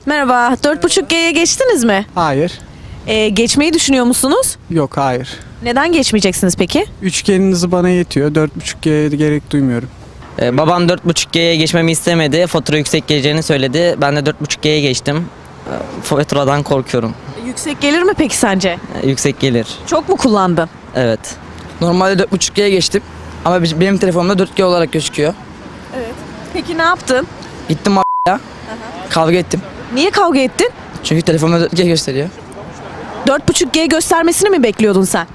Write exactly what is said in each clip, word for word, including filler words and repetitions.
Merhaba, dört buçuk G'ye geçtiniz mi? Hayır. Ee, geçmeyi düşünüyor musunuz? Yok hayır. Neden geçmeyeceksiniz peki? Üçgeniniz bana yetiyor. dört buçuk G'ye gerek duymuyorum. Ee, babam dört buçuk G'ye geçmemi istemedi. Fatura yüksek geleceğini söyledi. Ben de dört buçuk G'ye geçtim. Ee, Faturadan korkuyorum. Yüksek gelir mi peki sence? Ee, yüksek gelir. Çok mu kullandın? Evet. Normalde dört buçuk G'ye geçtim ama bi- benim telefonumda dört G olarak gözüküyor. Evet. Peki ne yaptın? Gittim a**ya, kavga ettim. Niye kavga ettin? Çünkü telefonumda dört G gösteriyor. dört buçuk G göstermesini mi bekliyordun sen?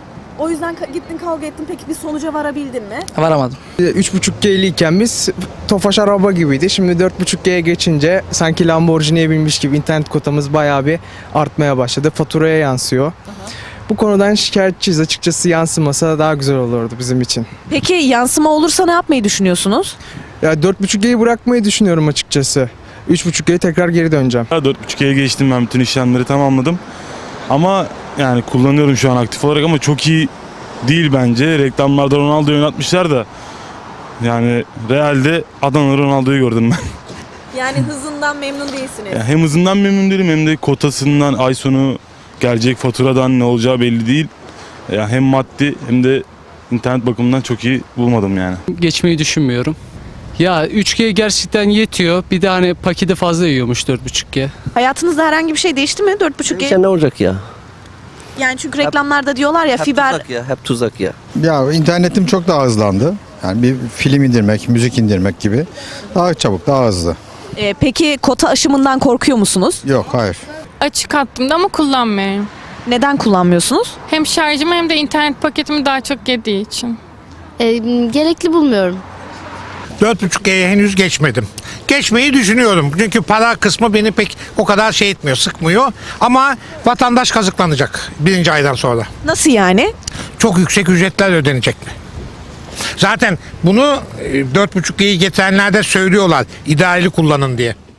O yüzden gittin kavga ettin. Peki bir sonuca varabildin mi? Varamadım. üç buçuk G'liyken biz Tofaş araba gibiydi. Şimdi dört buçuk G'ye geçince sanki Lamborghini'ye binmiş gibi internet kotamız bayağı bir artmaya başladı. Faturaya yansıyor. Aha. Bu konudan şikayetçiyiz. Açıkçası yansımasa daha güzel olurdu bizim için. Peki yansıma olursa ne yapmayı düşünüyorsunuz? Ya dört buçuk G'yi bırakmayı düşünüyorum açıkçası. üç buçuk G'ye tekrar geri döneceğim. dört buçuk G'ye geçtim, ben bütün işlemleri tamamladım. Ama yani kullanıyorum şu an aktif olarak ama çok iyi değil bence. Reklamlarda Ronaldo'yu oynatmışlar da yani realde Adana Ronaldo'yu gördüm ben. Yani hızından memnun değilsiniz. Yani hem hızından memnun değilim hem de kotasından, ay sonu gelecek faturadan ne olacağı belli değil. Yani hem maddi hem de internet bakımından çok iyi bulmadım yani. Geçmeyi düşünmüyorum. Ya üç G gerçekten yetiyor. Bir de hani paketi fazla yiyormuş dört buçuk G. Hayatınızda herhangi bir şey değişti mi dört buçuk G? İşte ne olacak ya? Yani çünkü reklamlarda diyorlar ya Hep fiber... tuzak ya, hep tuzak ya. Ya internetim çok daha hızlandı. Yani bir film indirmek, müzik indirmek gibi. Daha çabuk, daha hızlı. Ee, peki kota aşımından korkuyor musunuz? Yok, hayır. Açık hattımda ama kullanmıyorum. Neden kullanmıyorsunuz? Hem şarjımı hem de internet paketimi daha çok yediği için. E, gerekli bulmuyorum. dört buçuk G'ye henüz geçmedim. Geçmeyi düşünüyorum. Çünkü para kısmı beni pek o kadar şey etmiyor, sıkmıyor. Ama vatandaş kazıklanacak birinci aydan sonra. Nasıl yani? Çok yüksek ücretler ödenecek mi? Zaten bunu dört buçuk G'yi getirenler de söylüyorlar. İdareli kullanın diye.